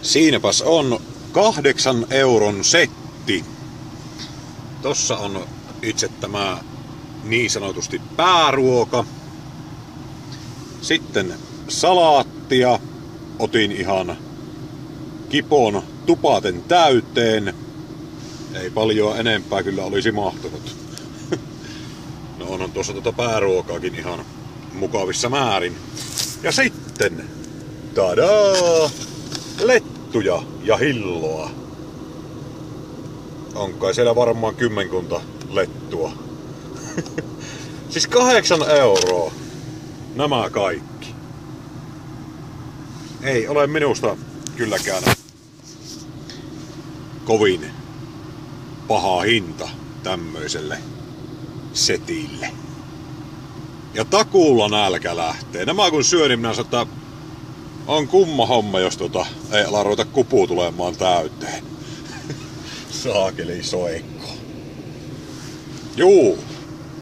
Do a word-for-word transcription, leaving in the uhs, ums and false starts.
Siinäpäs on kahdeksan euron setti. Tossa on itse tämä niin sanotusti pääruoka. Sitten salaattia. Otin ihan kipon tupaten täyteen. Ei paljon enempää kyllä olisi mahtunut. No onhan tuossa tuota pääruokaakin ihan mukavissa määrin. Ja sitten, tadaa, lettuja ja hilloa. On kai siellä varmaan kymmenkunta lettua. Siis kahdeksan euroa. Nämä kaikki. Ei ole minusta kylläkään kovin paha hinta tämmöiselle setille. Ja takuulla nälkä lähtee. Nämä kun syö, niin minä sanon, että on kumma homma, jos tota ei ala ruveta kupuu tulemaan täyteen. Saakeli soikko. Juu.